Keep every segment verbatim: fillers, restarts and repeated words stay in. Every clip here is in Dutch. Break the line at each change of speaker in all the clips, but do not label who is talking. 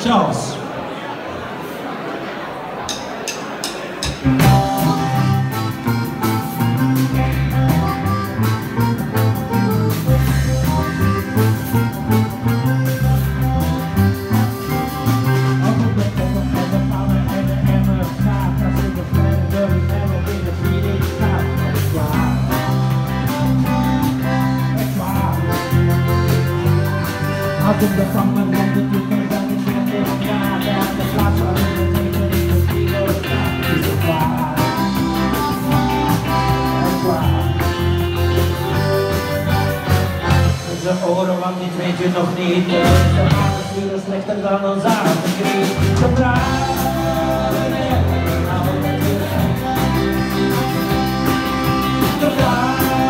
Charles.
Als ik de van mijn land dat je kan dan niet meer tegen ja, en de plaats waar ik het tegen ik de spiegel sta, is het waar. Het waar. Zijn oren, want dit weet je nog niet. De maat is veel slechter dan ons aardekrieg. Ze praten en nou natuurlijk. De waar.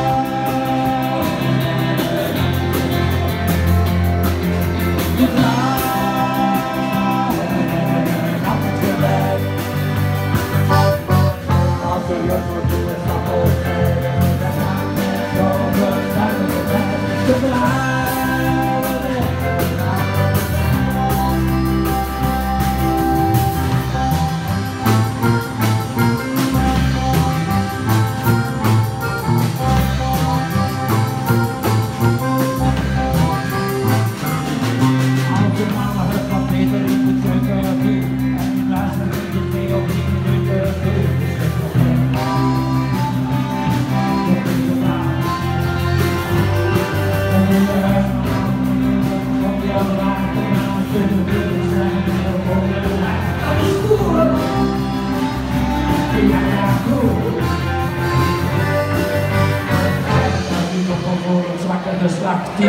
Geslacht die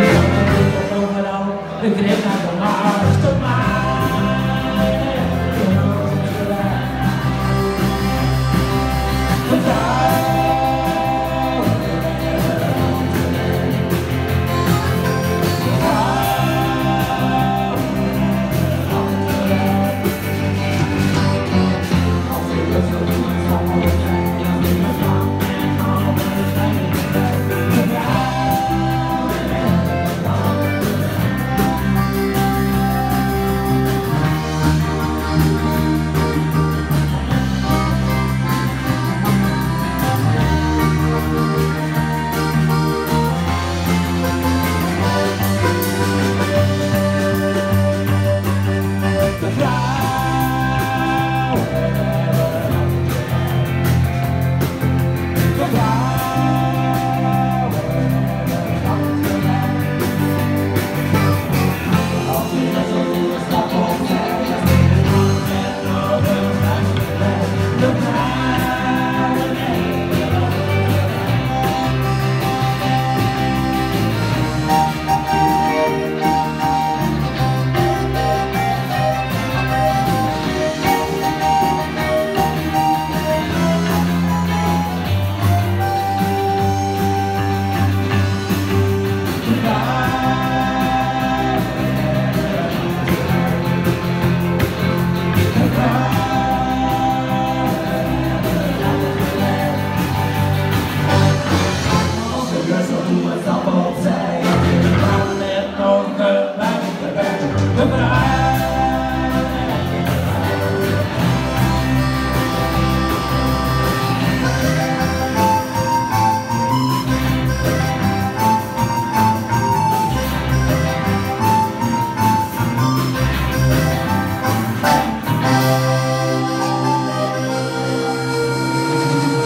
overal de greep naar de macht te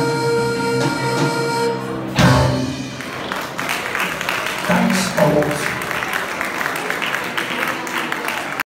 Thanks, folks.